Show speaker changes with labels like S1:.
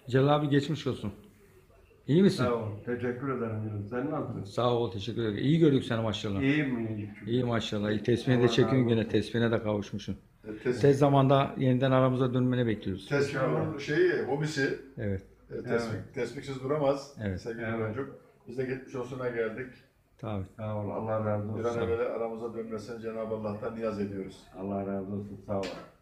S1: Celal abi geçmiş olsun. İyi misin?
S2: Sağ ol. Teşekkür ederim Yunus. Sen nasılsın?
S1: Sağ ol, teşekkür ederim. İyi gördük seni maşallah.
S2: İyiyim mi?
S1: İyi maşallah. İyi tespihine de
S2: Allah
S1: çekiyorsun
S2: razı
S1: gene.
S2: olsun.
S1: Tespihine de kavuşmuşsun.
S3: Tespih,
S1: Tez zamanda yeniden aramıza dönmeni bekliyoruz.
S3: Tespih'in şeyi, hobisi.
S1: Evet,
S3: Tespihsiz duramaz.
S1: Evet.
S3: Sevgili
S2: Evet.
S3: çocuk. Biz de geçmiş olsuna geldik.
S1: tabii.
S2: Sağ ol. Allah razı
S3: Bir
S2: olsun.
S3: an evvel aramıza dönmesini Cenab-ı Allah'tan niyaz ediyoruz.
S2: Allah razı olsun. Sağ ol.